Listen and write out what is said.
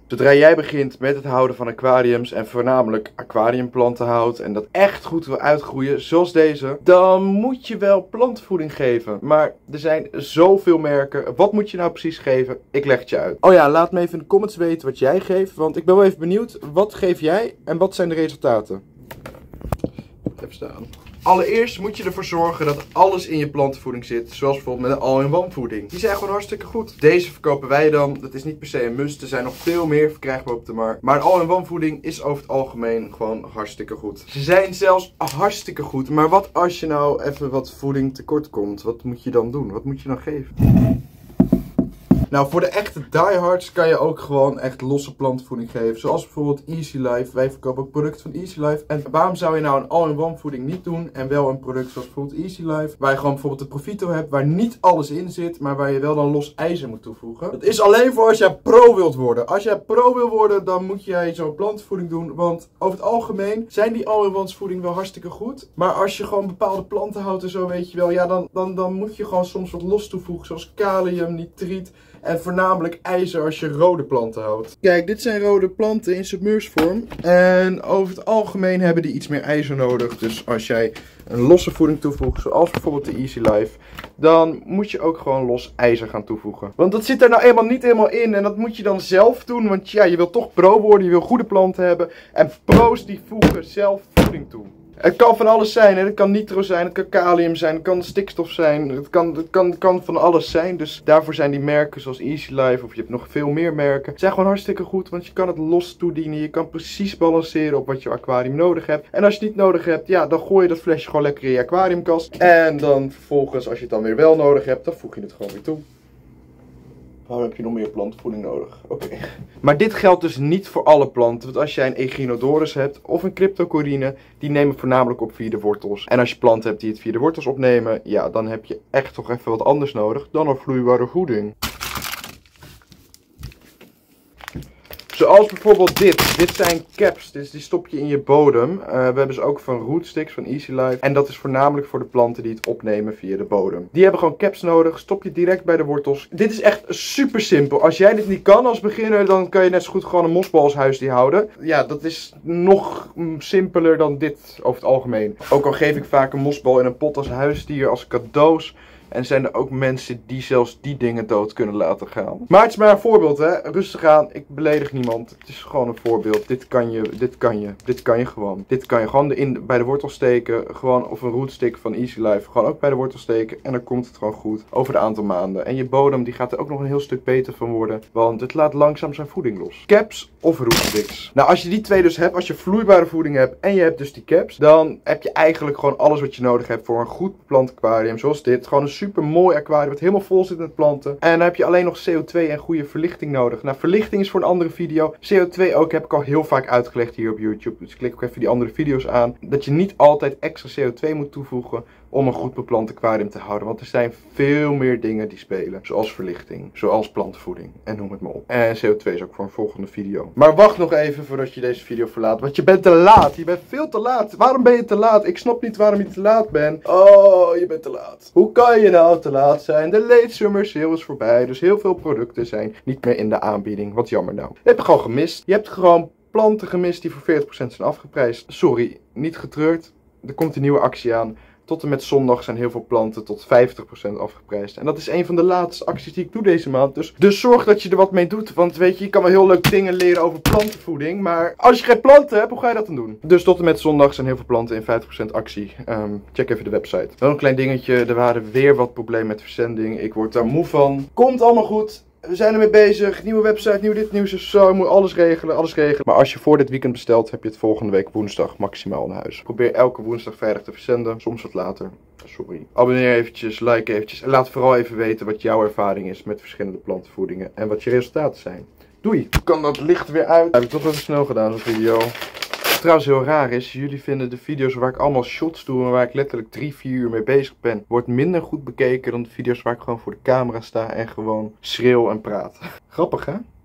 Zodra jij begint met het houden van aquariums en voornamelijk aquariumplanten houdt en dat echt goed wil uitgroeien, zoals deze, dan moet je wel plantenvoeding geven. Maar er zijn zoveel merken. Wat moet je nou precies geven? Ik leg het je uit. Oh ja, laat me even in de comments weten wat jij geeft, want ik ben wel even benieuwd. Wat geef jij en wat zijn de resultaten? Even staan. Allereerst moet je ervoor zorgen dat alles in je plantenvoeding zit. Zoals bijvoorbeeld met een all-in-one voeding. Die zijn gewoon hartstikke goed. Deze verkopen wij dan. Dat is niet per se een must. Er zijn nog veel meer verkrijgbaar op de markt. Maar een all-in-one voeding is over het algemeen gewoon hartstikke goed. Ze zijn zelfs hartstikke goed. Maar wat als je nou even wat voeding tekort komt? Wat moet je dan doen? Wat moet je dan geven? Nou, voor de echte diehards kan je ook gewoon echt losse plantenvoeding geven. Zoals bijvoorbeeld Easy Life. Wij verkopen ook producten van Easy Life. En waarom zou je nou een all-in-one voeding niet doen en wel een product zoals bijvoorbeeld Easy Life? Waar je gewoon bijvoorbeeld de Profito hebt, waar niet alles in zit, maar waar je wel dan los ijzer moet toevoegen. Dat is alleen voor als jij pro wilt worden. Als jij pro wil worden, dan moet jij zo'n plantenvoeding doen. Want over het algemeen zijn die all-in-one voeding wel hartstikke goed. Maar als je gewoon bepaalde planten houdt en zo, weet je wel, ja, dan moet je gewoon soms wat los toevoegen. Zoals kalium, nitriet. En voornamelijk ijzer als je rode planten houdt. Kijk, dit zijn rode planten in submersvorm. En over het algemeen hebben die iets meer ijzer nodig. Dus als jij een losse voeding toevoegt, zoals bijvoorbeeld de Easy Life, dan moet je ook gewoon los ijzer gaan toevoegen. Want dat zit er nou eenmaal niet helemaal in. En dat moet je dan zelf doen. Want ja, je wilt toch pro worden. Je wil goede planten hebben. En pro's die voegen zelf voeding toe. Het kan van alles zijn, hè? Het kan nitro zijn, het kan kalium zijn, het kan stikstof zijn, het kan van alles zijn. Dus daarvoor zijn die merken zoals Easy Life, of je hebt nog veel meer merken, zijn gewoon hartstikke goed. Want je kan het los toedienen, je kan precies balanceren op wat je aquarium nodig hebt. En als je het niet nodig hebt, ja, dan gooi je dat flesje gewoon lekker in je aquariumkast. En dan vervolgens, als je het dan weer wel nodig hebt, dan voeg je het gewoon weer toe. Waarom heb je nog meer plantenvoeding nodig? Oké. Maar dit geldt dus niet voor alle planten. Want als jij een Echinodorus hebt of een Cryptocoryne, die nemen voornamelijk op via de wortels. En als je planten hebt die het via de wortels opnemen, ja, dan heb je echt toch even wat anders nodig dan een vloeibare voeding. Zoals bijvoorbeeld dit. Dit zijn caps. Dus die stop je in je bodem. We hebben ze ook van Rootsticks van Easy Life. En dat is voornamelijk voor de planten die het opnemen via de bodem. Die hebben gewoon caps nodig. Stop je direct bij de wortels. Dit is echt super simpel. Als jij dit niet kan als beginner, dan kan je net zo goed gewoon een mosbal als huisdier houden. Ja, dat is nog simpeler dan dit over het algemeen. Ook al geef ik vaak een mosbal in een pot als huisdier, als cadeaus. En zijn er ook mensen die zelfs die dingen dood kunnen laten gaan. Maar het is maar een voorbeeld, hè. Rustig aan. Ik beledig niemand. Het is gewoon een voorbeeld. Dit kan je gewoon. Dit kan je gewoon bij de wortel steken. Gewoon, of een rootstick van Easy Life. Gewoon ook bij de wortel steken. En dan komt het gewoon goed. Over een aantal maanden. En je bodem die gaat er ook nog een heel stuk beter van worden. Want het laat langzaam zijn voeding los. Caps of rootsticks. Nou, als je die twee dus hebt. Als je vloeibare voeding hebt. En je hebt dus die caps. Dan heb je eigenlijk gewoon alles wat je nodig hebt voor een goed beplant aquarium. Zoals dit. Gewoon een super mooi aquarium wat helemaal vol zit met planten. En dan heb je alleen nog CO2 en goede verlichting nodig. Nou, verlichting is voor een andere video. CO2 ook heb ik al heel vaak uitgelegd hier op YouTube. Dus klik ook even die andere video's aan. Dat je niet altijd extra CO2 moet toevoegen om een goed beplant aquarium te houden. Want er zijn veel meer dingen die spelen. Zoals verlichting, zoals plantenvoeding en noem het maar op. En CO2 is ook voor een volgende video. Maar wacht nog even voordat je deze video verlaat. Want je bent te laat. Je bent veel te laat. Waarom ben je te laat? Ik snap niet waarom je te laat bent. Oh, je bent te laat. Hoe kan je nou te laat zijn? De late summer sale is voorbij. Dus heel veel producten zijn niet meer in de aanbieding. Wat jammer nou. Dat heb je gewoon gemist. Je hebt gewoon planten gemist die voor 40% zijn afgeprijsd. Sorry, niet getreurd. Er komt een nieuwe actie aan. Tot en met zondag zijn heel veel planten tot 50% afgeprijsd. En dat is een van de laatste acties die ik doe deze maand. Dus zorg dat je er wat mee doet. Want weet je kan wel heel leuk dingen leren over plantenvoeding. Maar als je geen planten hebt, hoe ga je dat dan doen? Dus tot en met zondag zijn heel veel planten in 50% actie. Check even de website. Wel een klein dingetje. Er waren weer wat problemen met verzending. Ik word daar moe van. Komt allemaal goed. We zijn ermee bezig. Nieuwe website, nieuw dit, nieuw zo. Ik moet alles regelen, alles regelen. Maar als je voor dit weekend bestelt, heb je het volgende week woensdag maximaal in huis. Probeer elke woensdag veilig te verzenden. Soms wat later. Sorry. Abonneer eventjes, like eventjes. En laat vooral even weten wat jouw ervaring is met verschillende plantenvoedingen. En wat je resultaten zijn. Doei. Kan dat licht weer uit? Heb ik toch even snel gedaan zo'n video. Trouwens heel raar is, jullie vinden de video's waar ik allemaal shots doe en waar ik letterlijk 3-4 uur mee bezig ben, wordt minder goed bekeken dan de video's waar ik gewoon voor de camera sta en gewoon schreeuw en praat. Grappig hè?